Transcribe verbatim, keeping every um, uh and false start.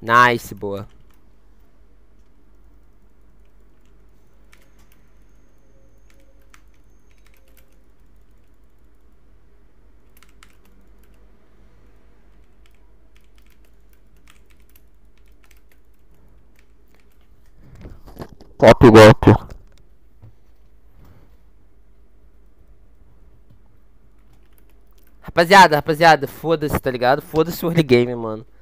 Nice, boa. Top golpe. Rapaziada, rapaziada, foda-se, tá ligado? Foda-se o early game, mano.